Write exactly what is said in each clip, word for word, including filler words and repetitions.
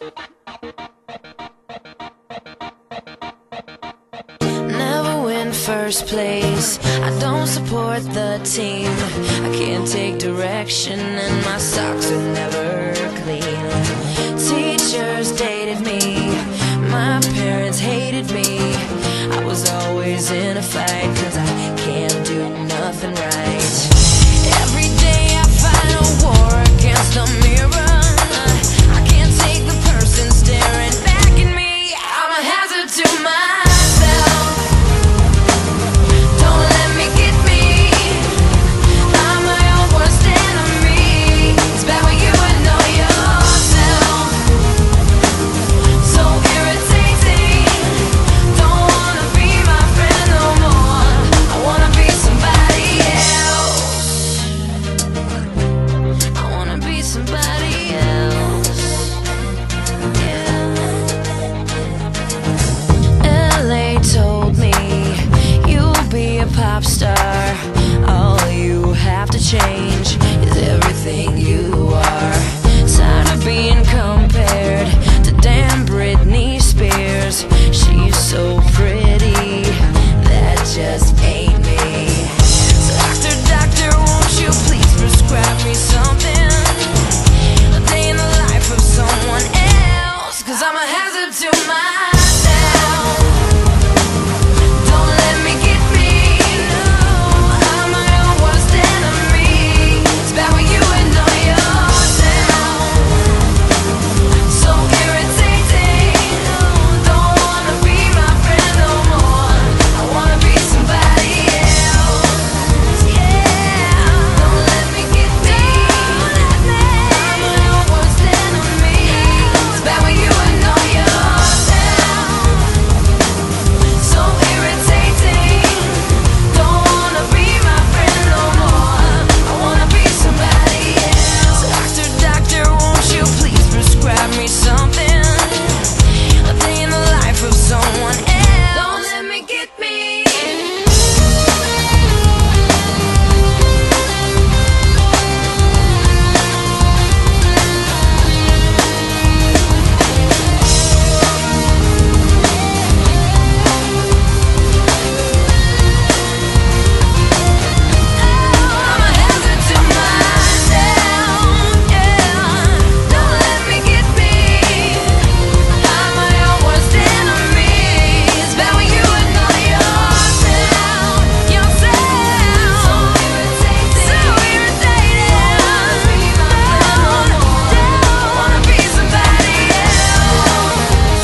Never win first place, I don't support the team. I can't take direction and my socks are never clean. Teachers dated me, my parents hated me. I was always in a fight cause I can't do nothing right. Every day I fight a war against the mirror. I can't take the person staring back at me. I'm a hazard to myself. Don't let me get me. I'm my own worst enemy. It's bad when you know yourself. So irritating. Don't wanna be my friend no more. I wanna be somebody else. I wanna be somebody else. Yeah. L A told me you'll be a pop star. All you have to change is everything you are. Tired of being compared to damn Britney Spears. She's so pretty, that just ain't me. So doctor, doctor, won't you please prescribe me something? A day in the life of someone else. Cause I'm a hazard to myself. Don't let me get me. No, I'm my own worst enemy. It's bad when you know yourself. So irritating. Don't wanna be my friend no more. I wanna be somebody else. Yeah. Don't let me get me. I'm my own worst enemy. It's bad when you know yourself. So irritating. Don't wanna be my friend no more. I wanna be somebody else. Doctor, doctor, won't you please prescribe me something? A day in the life of someone else. Don't let me get me. I'm a hazard to myself, yeah. Don't let me get me. I'm my own worst enemy. It's bad when you know yourself, yourself. So irritating, so irritating. Don't, don't wanna be somebody else.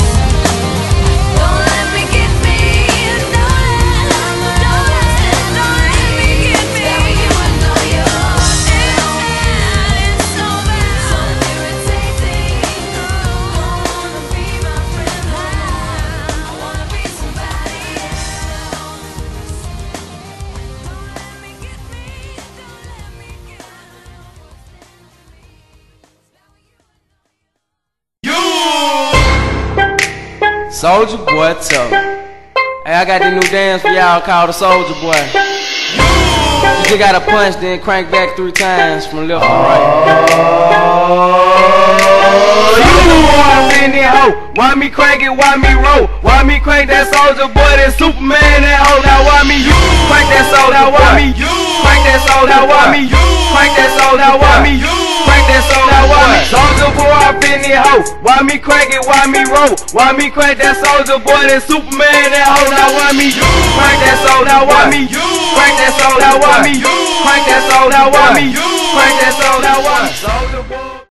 Don't let me get me. Don't let, don't let, don't let me get me. You know yourself. It's so bad, so irritating. Don't wanna be my friend. I wanna be somebody else. Don't let me get me. Don't let me get You Soldier Boy tough. Hey, I got this new dance for y'all called the Soldier Boy. You just gotta punch, then crank back three times from left to right. You wanna in that hoe? Why me crank it? Why me roll? Why me crank that Soldier Boy? That Superman, that hoe. Now why me you crank that Soldier? Now why me you crank that Soldier? Now why me you crank that Soldier? Now why me you crank that Soldier? Now why me Soldier Boy up in that hoe? Why me crank it? Why me roll? Why me crank that Soldier Boy? That Superman, that hoe. Now why me you crank that Soldier? Now why me you crank that Soldier? Now why me you crank that Soldier? Now why me you crank that Soldier? Now why me Soldier Boy?